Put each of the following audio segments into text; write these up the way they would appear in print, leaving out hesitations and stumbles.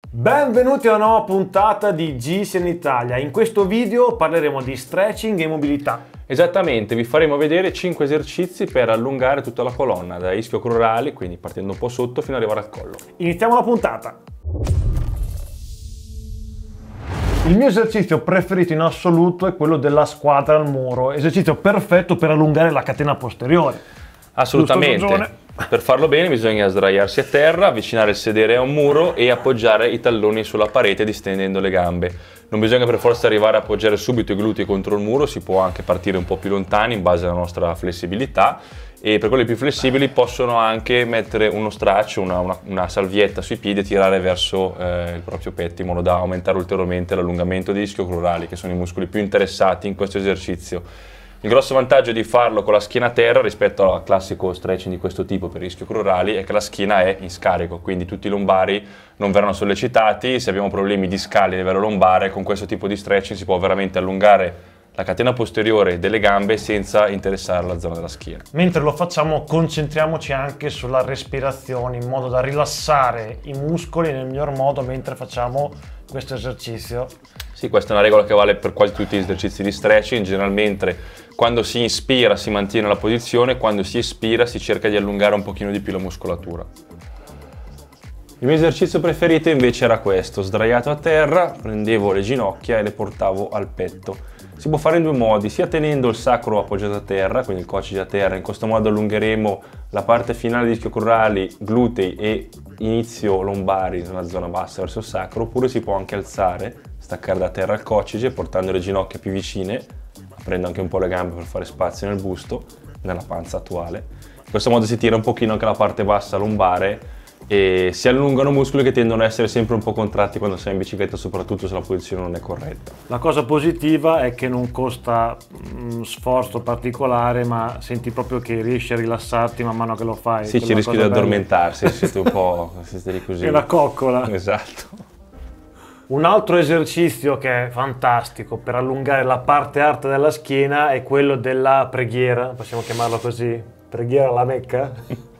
Benvenuti a una nuova puntata di GCN Italia. In questo video parleremo di stretching e mobilità. Esattamente, vi faremo vedere 5 esercizi per allungare tutta la colonna, da ischio-crurali, quindi partendo un po' sotto fino ad arrivare al collo. Iniziamo la puntata. Il mio esercizio preferito in assoluto è quello della squadra al muro, esercizio perfetto per allungare la catena posteriore. Assolutamente. Per farlo bene bisogna sdraiarsi a terra, avvicinare il sedere a un muro e appoggiare i talloni sulla parete distendendo le gambe. Non bisogna per forza arrivare a appoggiare subito i glutei contro il muro, si può anche partire un po' più lontani in base alla nostra flessibilità, e per quelli più flessibili possono anche mettere uno straccio, una salvietta sui piedi e tirare verso il proprio petto in modo da aumentare ulteriormente l'allungamento degli ischio-crurali, che sono i muscoli più interessati in questo esercizio. Il grosso vantaggio di farlo con la schiena a terra rispetto al classico stretching di questo tipo per ischio-crurali è che la schiena è in scarico, quindi tutti i lombari non verranno sollecitati. Se abbiamo problemi discali a livello lombare, con questo tipo di stretching si può veramente allungare la catena posteriore delle gambe senza interessare la zona della schiena. Mentre lo facciamo, concentriamoci anche sulla respirazione in modo da rilassare i muscoli nel miglior modo mentre facciamo questo esercizio. Sì, questa è una regola che vale per quasi tutti gli esercizi di stretching. Generalmente quando si inspira si mantiene la posizione, quando si espira si cerca di allungare un pochino di più la muscolatura. Il mio esercizio preferito invece era questo: sdraiato a terra, prendevo le ginocchia e le portavo al petto. Si può fare in due modi, sia tenendo il sacro appoggiato a terra, quindi il coccige a terra, in questo modo allungheremo la parte finale di ischio-crurali, glutei e inizio lombari nella zona bassa verso il sacro, oppure si può anche alzare, staccare da terra il coccige portando le ginocchia più vicine, aprendo anche un po' le gambe per fare spazio nel busto, nella panza attuale. In questo modo si tira un pochino anche la parte bassa lombare e si allungano muscoli che tendono ad essere sempre un po' contratti quando sei in bicicletta, soprattutto se la posizione non è corretta. La cosa positiva è che non costa sforzo particolare, ma senti proprio che riesci a rilassarti man mano che lo fai. Sì, ci rischi di addormentarsi, siete un po' siete lì così. È la coccola. Esatto. Un altro esercizio che è fantastico per allungare la parte alta della schiena è quello della preghiera, possiamo chiamarlo così, preghiera alla Mecca.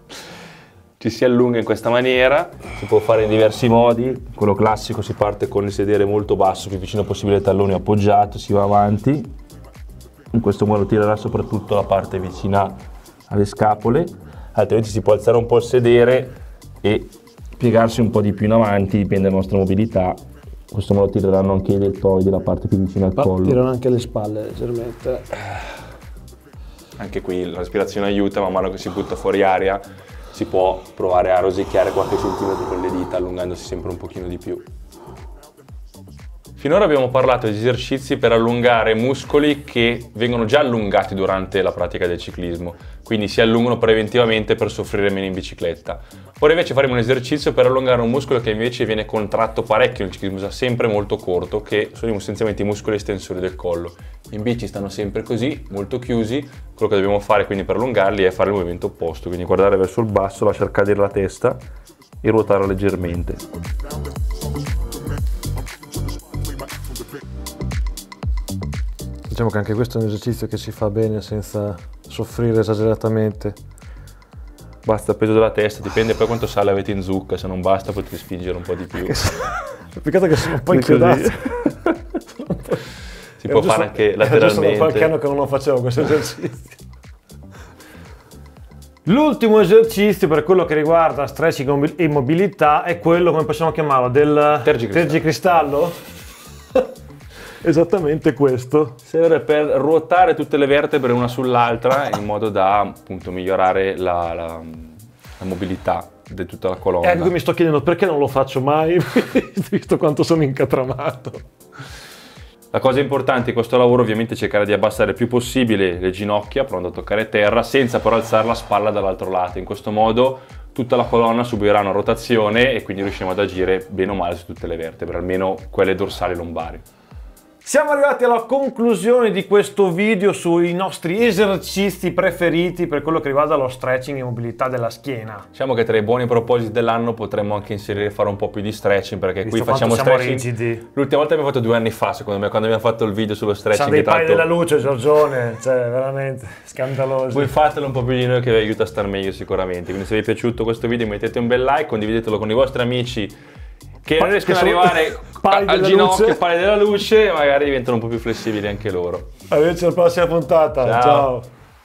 Ci si allunga in questa maniera, si può fare in diversi modi. Quello classico, si parte con il sedere molto basso, più vicino possibile ai talloni, appoggiato, si va avanti. In questo modo tirerà soprattutto la parte vicina alle scapole, altrimenti si può alzare un po' il sedere e piegarsi un po' di più in avanti, dipende dalla nostra mobilità. In questo modo tireranno anche i deltoidi, la parte più vicina al collo. Tirano anche le spalle leggermente. Anche qui la respirazione aiuta, man mano che si butta fuori aria si può provare a rosicchiare qualche centimetro con le dita, allungandosi sempre un pochino di più. Finora abbiamo parlato di esercizi per allungare muscoli che vengono già allungati durante la pratica del ciclismo, quindi si allungano preventivamente per soffrire meno in bicicletta. Ora invece faremo un esercizio per allungare un muscolo che invece viene contratto parecchio nel ciclismo, sta sempre molto corto, che sono essenzialmente i muscoli estensori del collo. In bici stanno sempre così, molto chiusi. Quello che dobbiamo fare quindi per allungarli è fare il movimento opposto, quindi guardare verso il basso, lasciare cadere la testa e ruotare leggermente. Diciamo che anche questo è un esercizio che si fa bene senza soffrire esageratamente. Basta il peso della testa, dipende poi quanto sale avete in zucca, se non basta potete spingere un po' di più. Peccato che sono un po' inchiodato. Si può fare anche lateralmente. Sono qualche anno che non lo facevo questo esercizio. L'ultimo esercizio per quello che riguarda stretching e mobilità è quello, come possiamo chiamarlo, del tergicristallo? Esattamente questo. Serve per ruotare tutte le vertebre una sull'altra in modo da appunto migliorare la mobilità di tutta la colonna. Ecco, mi sto chiedendo perché non lo faccio mai, visto quanto sono incatramato. La cosa importante in questo lavoro ovviamente è cercare di abbassare il più possibile le ginocchia, pronto a toccare terra, senza però alzare la spalla dall'altro lato. In questo modo tutta la colonna subirà una rotazione e quindi riusciamo ad agire bene o male su tutte le vertebre, almeno quelle dorsali e lombari. Siamo arrivati alla conclusione di questo video sui nostri esercizi preferiti per quello che riguarda lo stretching e mobilità della schiena. Diciamo che tra i buoni propositi dell'anno potremmo anche inserire fare un po' più di stretching, perché Visto qui facciamo siamo stretching. Rigidi. L'ultima volta abbiamo fatto 2 anni fa, secondo me, quando abbiamo fatto il video sullo stretching. Sono dei pali della luce, Giorgione, cioè veramente scandaloso. Voi fatelo un po' più di noi che vi aiuta a star meglio sicuramente. Quindi se vi è piaciuto questo video mettete un bel like, condividetelo con i vostri amici che non riescono ad arrivare al ginocchio, pali della luce, magari diventano un po' più flessibili anche loro. Arrivederci alla prossima puntata. Ciao.